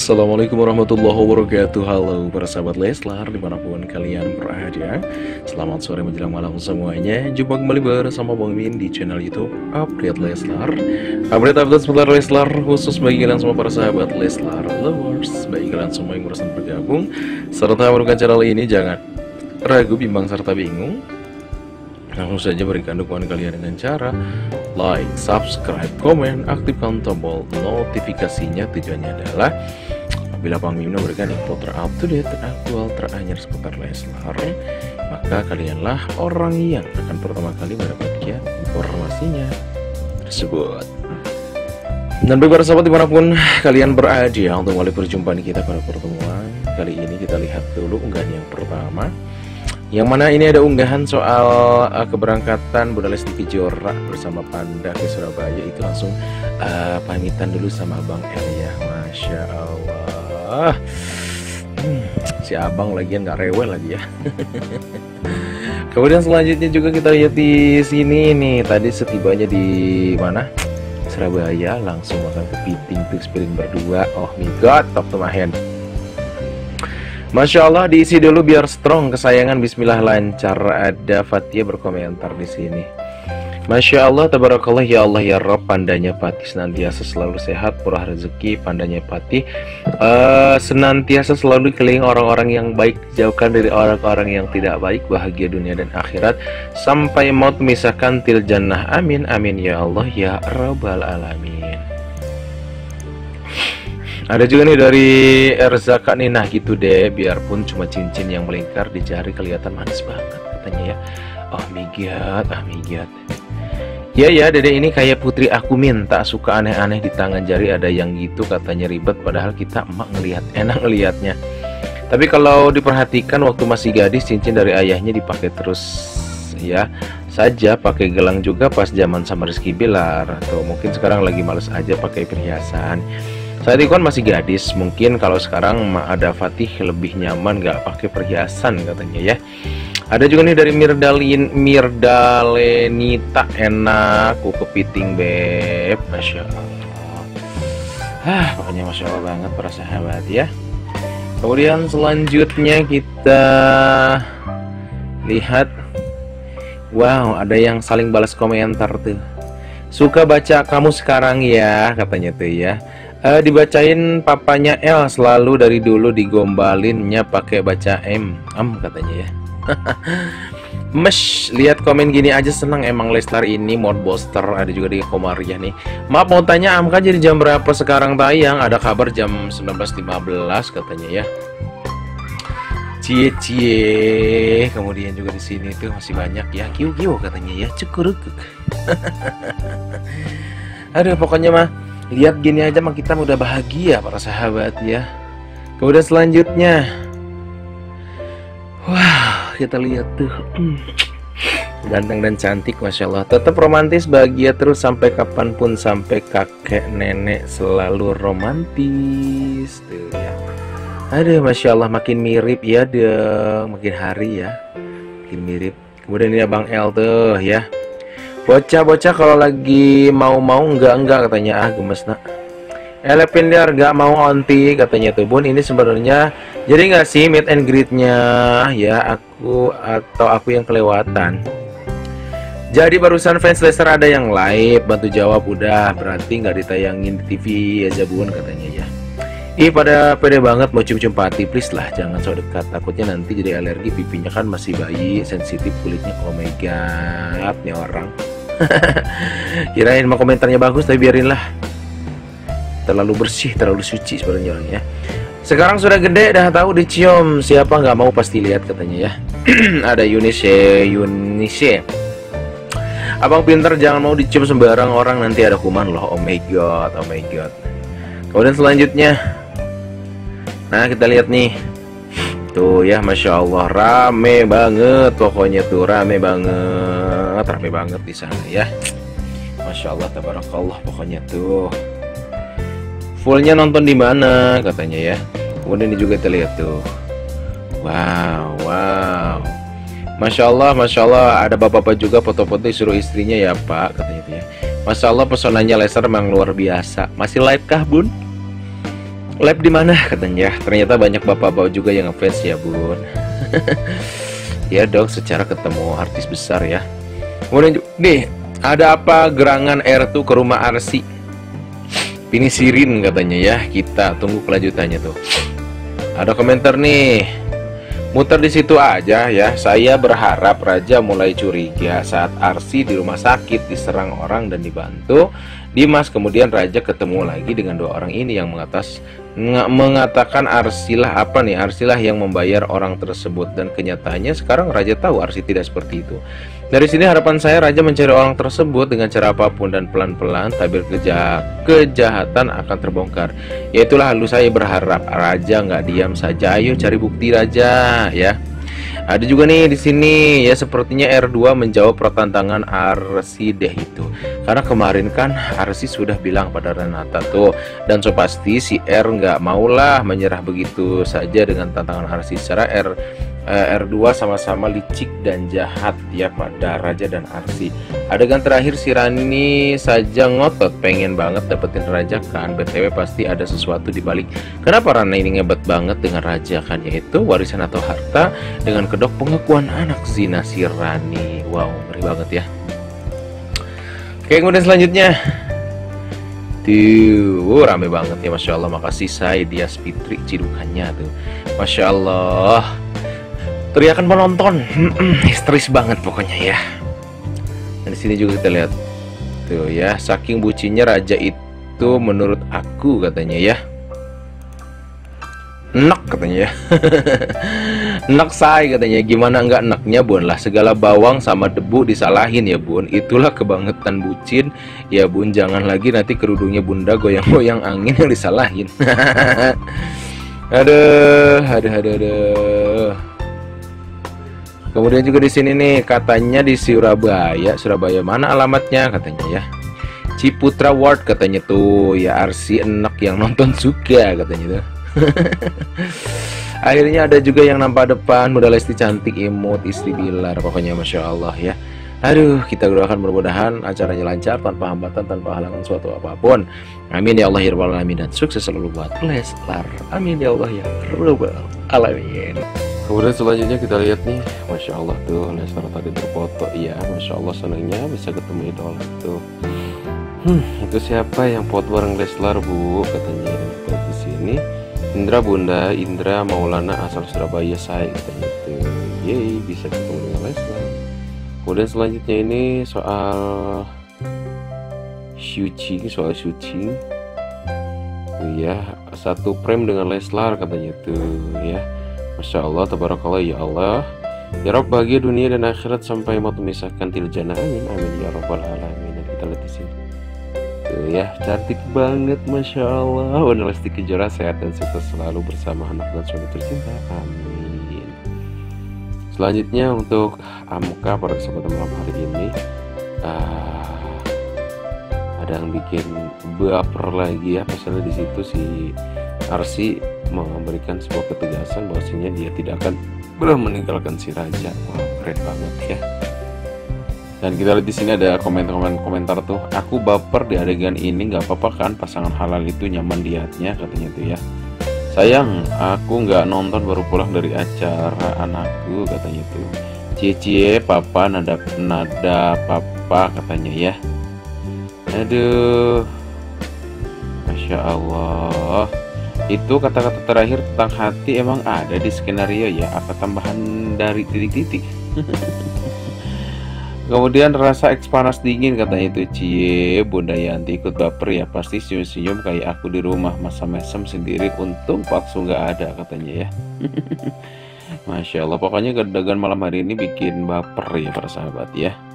Assalamualaikum warahmatullahi wabarakatuh. Halo para sahabat Leslar dimanapun kalian berada. Selamat sore menjelang malam semuanya. Jumpa kembali bersama Bang Min di channel YouTube Update Leslar. Update seputar Leslar khusus bagi kalian semua para sahabat Leslar lovers. Bagi kalian semua yang barusan bergabung serta menemukan channel ini, jangan ragu, bimbang, serta bingung. Langsung saja berikan dukungan kalian dengan cara like, subscribe, komen, aktifkan tombol notifikasinya. Tujuannya adalah apabila Bang Mimin memberikan info terupdate, teraktual, teranyar seputar Leslar, maka kalianlah orang yang akan pertama kali mendapatkan informasinya tersebut. Dan bagi para sahabat dimanapun kalian berada, untuk mulai perjumpaan kita pada pertemuan kali ini, kita lihat dulu unggahan yang pertama, yang mana ini ada unggahan soal keberangkatan Bunda Lesti Kejora bersama Panda ke Surabaya. Itu langsung pamitan dulu sama Bang El ya. Masya Allah, si abang lagian nggak rewel lagi ya. Kemudian selanjutnya juga kita lihat di sini nih, tadi setibanya di mana, Surabaya, langsung makan kepiting tuh piring berdua. Oh my god, top to my hand. Masya Allah, diisi dulu biar strong, kesayangan, bismillah lancar. Ada Fatia berkomentar di sini. Masya Allah, tabarakallah, ya Allah ya Rob, pandanya Fatih senantiasa selalu sehat, murah rezeki. Pandanya Fatih senantiasa selalu dikelilingi orang-orang yang baik, jauhkan dari orang-orang yang tidak baik, bahagia dunia dan akhirat, sampai maut memisahkan til jannah. Amin amin ya Allah ya Rabbal alamin. Ada juga nih dari Erzaka nih, nah gitu deh, biarpun cuma cincin yang melingkar di jari kelihatan manis banget katanya ya. Oh my god, oh my god. Ya ya, dede ini kayak putri aku Min, tak suka aneh-aneh di tangan jari, ada yang gitu katanya ribet, padahal kita emak ngelihat enak ngelihatnya. Tapi kalau diperhatikan waktu masih gadis, cincin dari ayahnya dipakai terus ya saja, pakai gelang juga pas zaman sama Rizky Bilar. Tuh mungkin sekarang lagi males aja pakai perhiasan. Saat itu kan masih gadis, mungkin kalau sekarang ada Fatih lebih nyaman gak pakai perhiasan katanya ya. Ada juga nih dari Mirdalenita, enak ku kepiting beb, Masya Allah. Pokoknya Masya Allah banget para sahabat ya. Kemudian selanjutnya kita lihat, wow, ada yang saling balas komentar tuh. Suka baca kamu sekarang ya katanya tuh ya. Dibacain papanya El, selalu dari dulu digombalinnya pakai baca katanya ya. Mesh, lihat komen gini aja senang emang Leslar ini mod booster. Ada juga di Komariah nih. Maaf mau tanya, Amka jadi jam berapa sekarang tayang? Ada kabar jam 19.15 katanya ya. Cie. Kemudian juga di sini tuh masih banyak ya. Kiu katanya ya, cekurukuk. Aduh, pokoknya mah lihat gini aja mah kita udah bahagia para sahabat ya. Kemudian selanjutnya, wah, kita lihat tuh, ganteng dan cantik, Masya Allah. Tetap romantis, bahagia terus sampai kapanpun, sampai kakek nenek selalu romantis tuh ya. Aduh, Masya Allah, makin mirip ya dong, makin hari ya, makin mirip. Kemudian ini Bang El tuh ya. Bocah-bocah kalau lagi mau-mau enggak katanya, gemes nak. Elepinder gak mau onti katanya tuh Bun. Ini sebenarnya jadi nggak sih meet and greetnya ya, aku yang kelewatan. Jadi barusan fans Leslar ada yang live, bantu jawab udah, berarti nggak ditayangin di TV aja Bun katanya ya. Ih, pada pede banget mau cium-cium Pati, please lah jangan so dekat, takutnya nanti jadi alergi, pipinya kan masih bayi, sensitif kulitnya. Oh my god, nih orang. Kirain mau komentarnya bagus, tapi biarin lah, terlalu bersih, terlalu suci sebenarnya orangnya. Sekarang sudah gede, dah tahu dicium, siapa nggak mau pasti lihat katanya ya. Ada Yunise, abang pinter jangan mau dicium sembarang orang, nanti ada kuman loh. Oh my god, oh my god. Kemudian selanjutnya, nah kita lihat nih tuh ya, Masya Allah, rame banget pokoknya tuh, rame banget di sana ya. Masya Allah, tabarakallah, pokoknya tuh. Fullnya nonton di mana katanya ya. Kemudian ini juga kita lihat tuh, wow, Masya Allah, ada bapak-bapak juga foto-foto disuruh istrinya ya Pak katanya tuh ya. Masya Allah, pesonanya Leslar memang luar biasa. Masih live kah Bun? Live di mana katanya? Ternyata banyak bapak-bapak juga yang ngefans ya bun. Ya dong, secara ketemu artis besar ya. Kemudian nih, ada apa gerangan R2 ke rumah Arsi? Pinisirin katanya ya. Kita tunggu kelanjutannya tuh. Ada komentar nih, muter di situ aja ya. Saya berharap Raja mulai curiga saat Arsi di rumah sakit diserang orang dan dibantu Dimas. Kemudian Raja ketemu lagi dengan dua orang ini yang mengatakan Arsilah Arsilah yang membayar orang tersebut, dan kenyataannya sekarang Raja tahu Arsi tidak seperti itu. Dari sini harapan saya Raja mencari orang tersebut dengan cara apapun dan pelan-pelan tabir kejahatan akan terbongkar. Yaitulah lalu saya berharap Raja nggak diam saja. Ayo cari bukti Raja ya. Ada juga nih di sini ya, sepertinya R2 menjawab pertentangan Arsi deh itu. Karena kemarin kan Arsi sudah bilang pada Renata tuh, dan so pasti si R nggak maulah menyerah begitu saja dengan tantangan Arsi. Secara R2 sama-sama licik dan jahat ya pada Raja dan Arsi. Adegan terakhir si Rani saja ngotot pengen banget dapetin Raja kan. BTW pasti ada sesuatu di balik kenapa Rani ini ngebet banget dengan Raja kan, yaitu warisan atau harta dengan kedok pengakuan anak zina si Rani. Wow, ngeri banget ya. Oke, kemudian selanjutnya tuh rame banget ya, Masya Allah. Makasih saya Dias Fitri cidukannya tuh, Masya Allah. Teriakan penonton histeris banget pokoknya ya. Dan di sini juga kita lihat tuh ya, saking bucinnya Raja itu menurut aku katanya ya. Enak katanya ya. Enak say katanya. Gimana enggak enaknya bun lah, segala bawang sama debu disalahin ya bun. Itulah kebangetan bucin ya bun. Jangan lagi nanti kerudungnya bunda goyang-goyang angin yang disalahin. Aduh. Kemudian juga di sini nih katanya di Surabaya mana alamatnya katanya ya. Ciputra Ward katanya tuh ya. Arsi enak yang nonton suka katanya tuh. Akhirnya ada juga yang nampak depan, Bunda Lesti cantik, imut, istri Bilar. Pokoknya Masya Allah ya. Aduh, kita doakan mudah-mudahan acaranya lancar tanpa hambatan, tanpa halangan suatu apapun. Amin ya Allah ya Rabbal Alamin, dan sukses selalu buat Leslar. Amin ya Allah ya Rabbal Alamin. Kemudian selanjutnya kita lihat nih, Masya Allah tuh Leslar tadi berfoto ya. Masya Allah senangnya bisa ketemu idola tuh. Itu siapa yang foto bareng Leslar bu katanya. Kita di sini Indra Bunda Indra Maulana asal Surabaya saya katanya tuh. Yeay, bisa ketemu dengan Leslar. Kemudian selanjutnya ini soal syuting tuh ya, satu frame dengan Leslar katanya tuh ya. Masya Allah, tabarakallah ya Allah. Ya Rabb, bahagia dunia dan akhirat sampai mau memisahkan til jannah. Amin amin ya Rabbal Alamin. Dan kita lihat di sini tuh ya, cantik banget Masya Allah. Bunda Lesti Kejora sehat dan sukses selalu bersama anak dan suami tercinta. Amin. Selanjutnya untuk Amka pada kesempatan malam hari ini, ada yang bikin baper lagi ya. Pasalnya di situ si Arsi memberikan sebuah ketegasan bahwasanya dia tidak akan pernah meninggalkan si Raja. Wah, keren banget ya. Dan kita lihat di sini ada komentar tuh, aku baper di adegan ini, nggak apa-apa kan pasangan halal itu nyaman lihatnya katanya tuh ya. Sayang, aku nggak nonton, baru pulang dari acara anakku katanya tuh. Cie papa nada papa katanya ya. Aduh, Masya Allah. Itu kata-kata terakhir tentang hati emang ada di skenario ya? Apa tambahan dari titik-titik? Kemudian rasa eks panas dingin katanya itu. Cie, Bunda Yanti ikut baper ya. Pasti senyum-senyum kayak aku di rumah, masa mesem sendiri. Untung palsu nggak ada katanya ya. Masya Allah. Pokoknya kedagan malam hari ini bikin baper ya para sahabat ya.